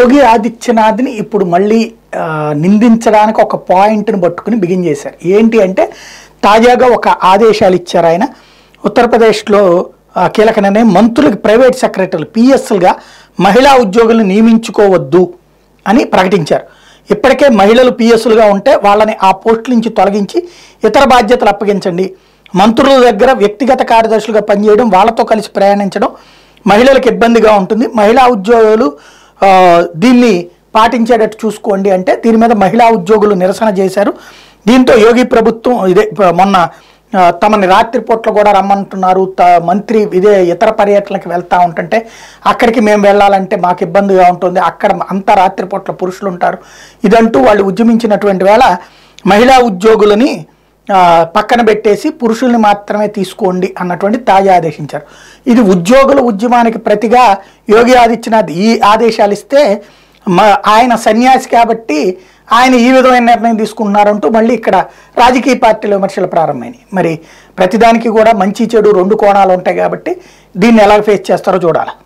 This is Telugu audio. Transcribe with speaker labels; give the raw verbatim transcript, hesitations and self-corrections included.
Speaker 1: యోగి ఆదిత్యనాథ్ని ఇప్పుడు మళ్ళీ నిందించడానికి ఒక పాయింట్ని పట్టుకుని బిగిన్ చేశారు. ఏంటి అంటే తాజాగా ఒక ఆదేశాలు ఇచ్చారు ఆయన. ఉత్తరప్రదేశ్లో కీలక నిర్ణయం, మంత్రులకి ప్రైవేట్ సెక్రటరీలు పిఎస్లుగా మహిళా ఉద్యోగులను నియమించుకోవద్దు అని ప్రకటించారు. ఇప్పటికే మహిళలు పిఎస్లుగా ఉంటే వాళ్ళని ఆ పోస్టుల నుంచి తొలగించి ఇతర బాధ్యతలు అప్పగించండి. మంత్రుల దగ్గర వ్యక్తిగత కార్యదర్శులుగా పనిచేయడం, వాళ్ళతో కలిసి ప్రయాణించడం మహిళలకు ఇబ్బందిగా ఉంటుంది. మహిళా ఉద్యోగులు దీన్ని పాటించేటట్టు చూసుకోండి అంటే దీని మీద మహిళా ఉద్యోగులు నిరసన చేశారు. దీంతో యోగి ప్రభుత్వం ఇదే మొన్న తమని రాత్రిపూట్ల కూడా రమ్మంటున్నారు, మంత్రి ఇదే ఇతర పర్యటనలకు వెళ్తూ ఉంటుంటే అక్కడికి మేము వెళ్ళాలంటే మాకు ఇబ్బందిగా ఉంటుంది, అక్కడ అంతా రాత్రిపూట్ల పురుషులు ఉంటారు, ఇదంటూ వాళ్ళు ఉద్యమించినటువంటి వేళ మహిళా ఉద్యోగులని పక్కన పెట్టేసి పురుషుల్ని మాత్రమే తీసుకోండి అన్నటువంటి తాజా ఆదేశించారు. ఇది ఉద్యోగుల ఉద్యమానికి ప్రతిగా యోగి ఆదిత్యనాథ్ ఈ ఆదేశాలు ఇస్తే ఆయన సన్యాసి కాబట్టి ఆయన ఈ విధమైన నిర్ణయం తీసుకుంటున్నారంటూ మళ్ళీ ఇక్కడ రాజకీయ పార్టీల విమర్శలు ప్రారంభమైనాయి. మరి ప్రతిదానికి కూడా మంచి చెడు రెండు కోణాలు ఉంటాయి కాబట్టి దీన్ని ఎలా ఫేస్ చేస్తారో చూడాలి.